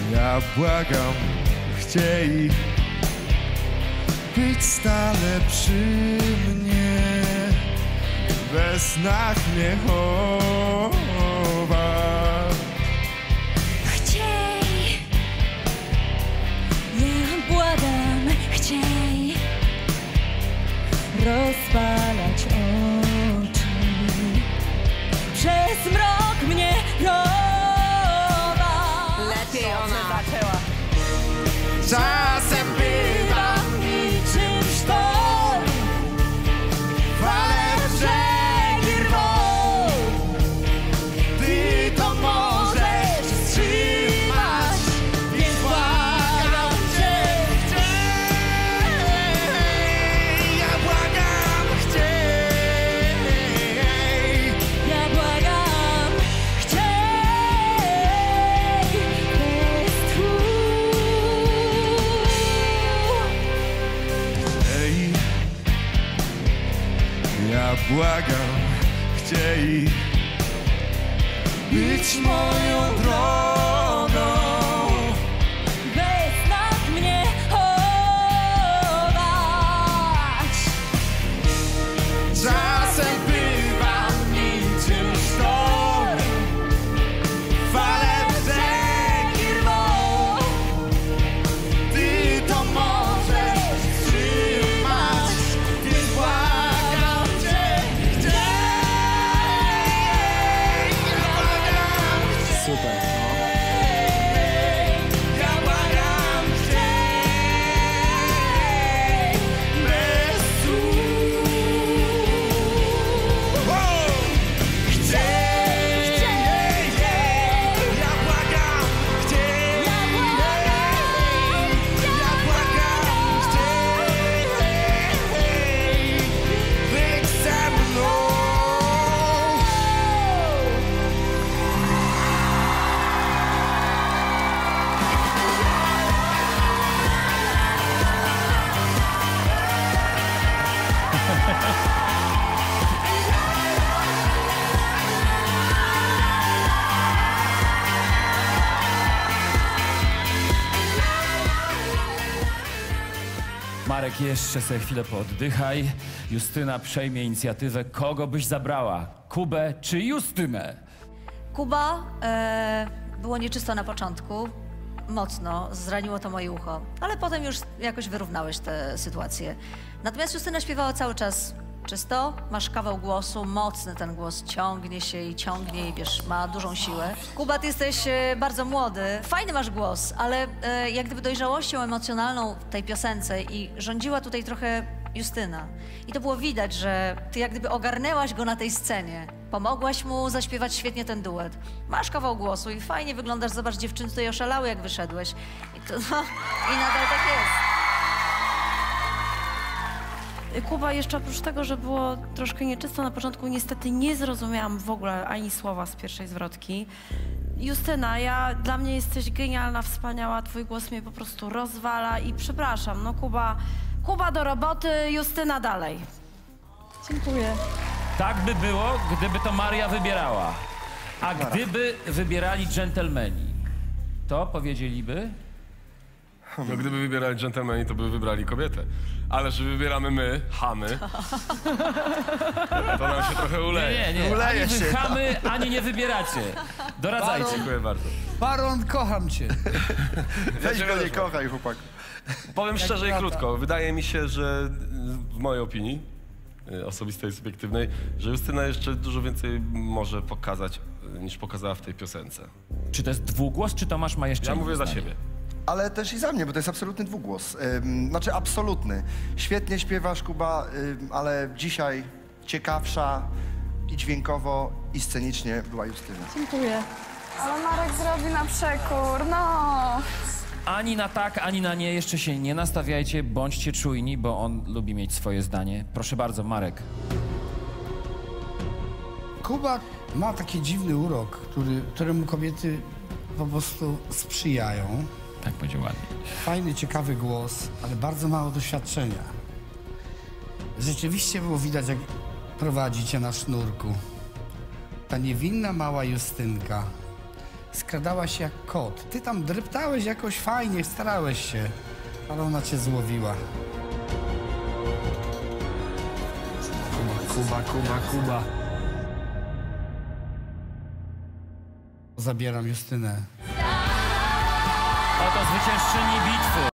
Ja błagam, chciej być stale przy mnie, we snach mnie chowa. Chciej, ja błagam, chciej rozpalać oczy, przez mrok mnie prowadź. Lepiej ona zaczęła. Czasem bywa Niczym sztorm, fale brzegi rwą. Ty to możesz wstrzymać, więc błagam cię, chciej. Ja błagam, chciej. ja błagam, chciej bez tchu. Ej, ja błagam, chciej być moją drogą. Bez snach mnie chować. Czasem bywa niczym sztorm, fale brzegi rwą. Ty to możesz wstrzymać, więc błagam cię, chciej. Ja błagam cię. Super. Ja błagam cię, bez słów. Chciej, ja błagam, chciej, ja błagam, chciej, być ze mną. Marek, jeszcze sobie chwilę pooddychaj. Justyna przejmie inicjatywę. Kogo byś zabrała? Kubę czy Justynę? Kuba, było nieczysto na początku, mocno, zraniło to moje ucho, ale potem już jakoś wyrównałeś tę sytuację. Natomiast Justyna śpiewała cały czas czysto, masz kawał głosu, mocny ten głos, ciągnie się i ciągnie i wiesz, ma dużą siłę. Kuba, ty jesteś bardzo młody, fajny masz głos, ale jak gdyby dojrzałością emocjonalną w tej piosence i rządziła tutaj trochę Justyna. I to było widać, że ty jak gdyby ogarnęłaś go na tej scenie. Pomogłaś mu zaśpiewać świetnie ten duet. Masz kawał głosu i fajnie wyglądasz. Zobacz, dziewczyny tutaj oszalały, jak wyszedłeś. I nadal tak jest. Kuba, jeszcze oprócz tego, że było troszkę nieczysto na początku, niestety nie zrozumiałam w ogóle ani słowa z pierwszej zwrotki. Justyna, dla mnie jesteś genialna, wspaniała, twój głos mnie po prostu rozwala i przepraszam, no Kuba do roboty, Justyna dalej. Dziękuję. Tak by było, gdyby to Maria wybierała. A gdyby wybierali dżentelmeni, to powiedzieliby... No, gdyby wybierali dżentelmeni, to by wybrali kobietę. Ale że wybieramy my, chamy, to nam się trochę uleje. Nie. Uleje Ani się. wy chamy, ani nie wybieracie. Doradzajcie. Dziękuję bardzo. Baron, kocham cię. Weź go nie kochaj, chłopak. Powiem szczerze i krótko. Wydaje mi się, że w mojej opinii, osobistej, subiektywnej, że Justyna jeszcze dużo więcej może pokazać, niż pokazała w tej piosence. Czy to jest dwugłos, czy Tomasz ma jeszcze Ja mówię za zdanie? siebie. Ale też i za mnie, bo to jest absolutny dwugłos. Znaczy absolutny. Świetnie śpiewasz, Kuba, ale dzisiaj ciekawsza i dźwiękowo, i scenicznie była Justyna. Dziękuję. Ale Marek zrobi na przekór, no. Ani na tak, ani na nie jeszcze się nie nastawiajcie, bądźcie czujni, bo on lubi mieć swoje zdanie. Proszę bardzo, Marek. Kuba ma taki dziwny urok, któremu kobiety po prostu sprzyjają. Tak będzie ładnie. Fajny, ciekawy głos, ale bardzo mało doświadczenia. Rzeczywiście było widać, jak prowadzi cię na sznurku. Ta niewinna mała Justynka skradałaś jak kot. Ty tam dreptałeś jakoś fajnie, starałeś się, ale ona cię złowiła. Kuba. Zabieram Justynę. Oto zwyciężczyni bitwy.